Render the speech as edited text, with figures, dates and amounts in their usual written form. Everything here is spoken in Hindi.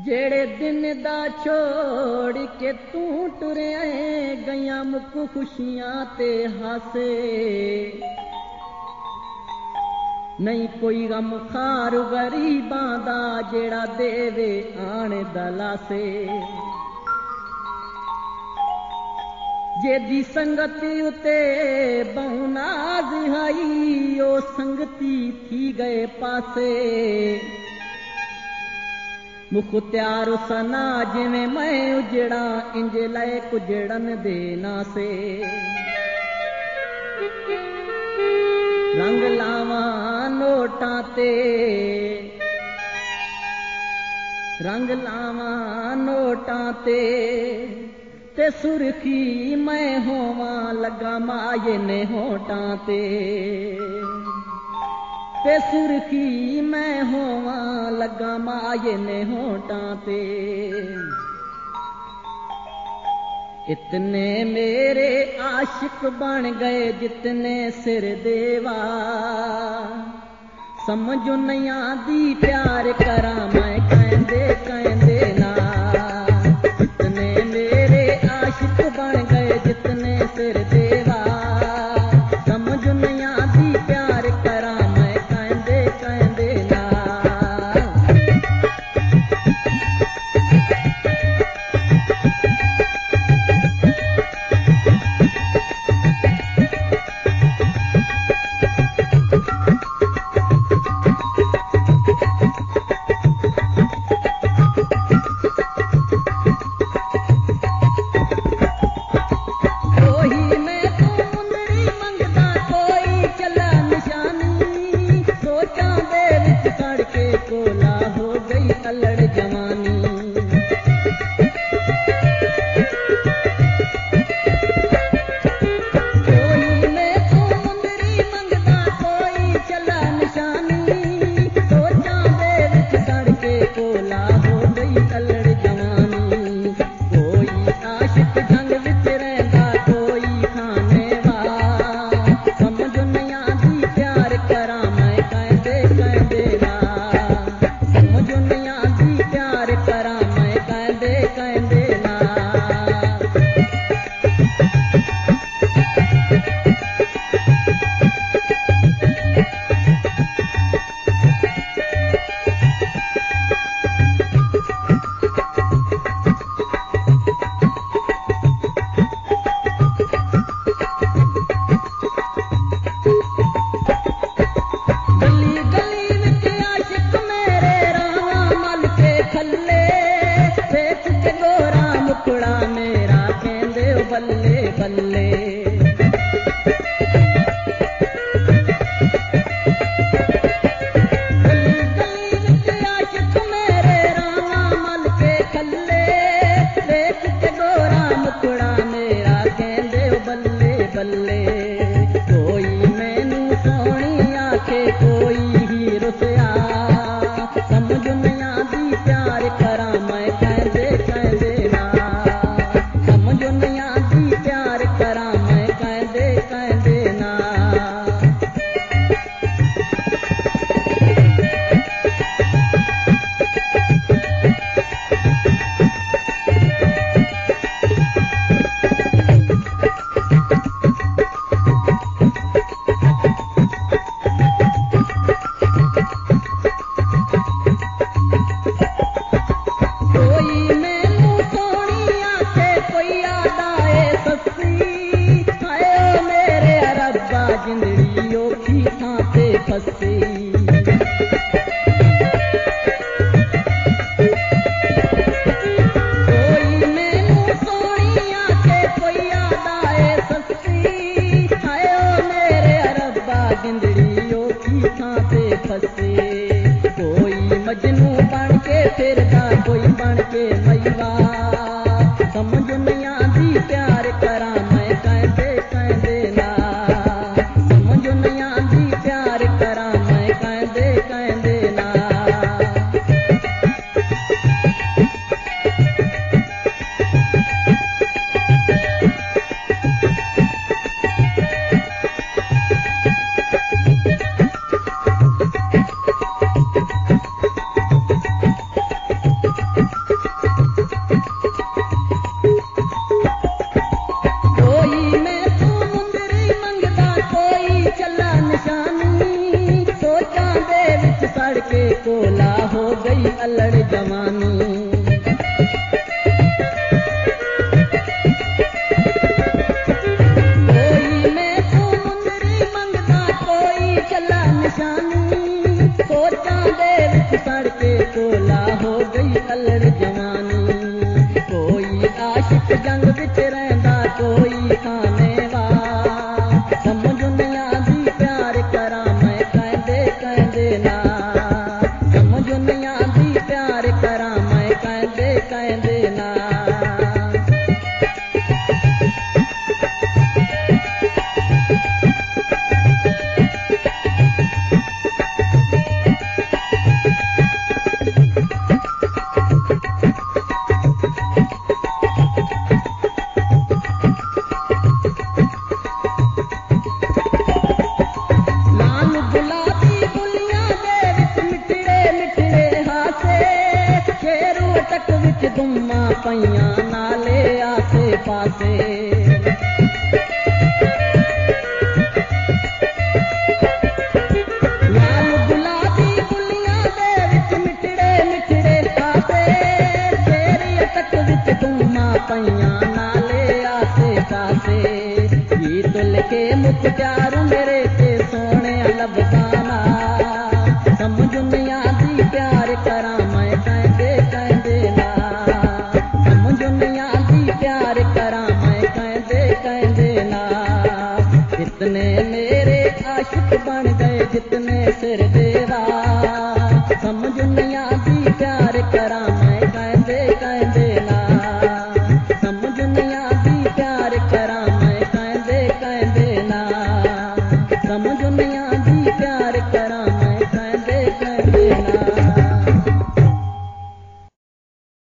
जेड़े दिन दा छोड़ के तू टुरिया गईयां मुक खुशियां ते हासे नहीं कोई गम खार गरीबां दा जेड़ा देवे आने दलासे जेदी संगति उते बहुनाज हाई ओ संगति थी गए पासे मुख्तियार सना जिवें मैं उजड़ा इंज लय कुजड़न देना से रंग लावा नोटां ते रंग लावा नोटां ते सुरखी मैं होवां लगा माये ने होटां ते सुरखी मैं होवां लगा माये ने होटां ते इतने मेरे आशिक बन गए जितने सिर देवा समझो नया दी प्यार करा मैं कहंदे ना इतने मेरे आशिक बन गए जितने सिर देवा समझो नया दी प्यार करा मैं कहंदे ना अल्लड़ जवानी। कोई मैं तो मुंदरी मंगदा कोई चला निशानी, सोचां दे विच सड़ के कोला हो गई अल्लड़ जवानी। कोई आशिक जंग विच रहिंदा कोई खाने वा, समझ नहीं आंदी प्यार करा मैं कहंदे कहंदे ना, समझ नहीं आंदी प्यार करा मैं कहंदे कहंदे ना। दुम्मा पईयां नाले आसे पासे, लाल गुलाबी गुलियां दे विच मिठड़े मिठड़े खासे, तेरी अटक विच दुम्मा पईयां नाले आसे पासे। गीत लिखे मुख्तार मेरे ते सोने लबदाना, समझ नहीं आंदी प्यार करा मैं कहंदे कहंदे ना, समझ नहीं आंदी प्यार करा मैं कहंदे कहंदे ना। जितने मेरे आशिक बन गए जितने सिर देवा, समझ नहीं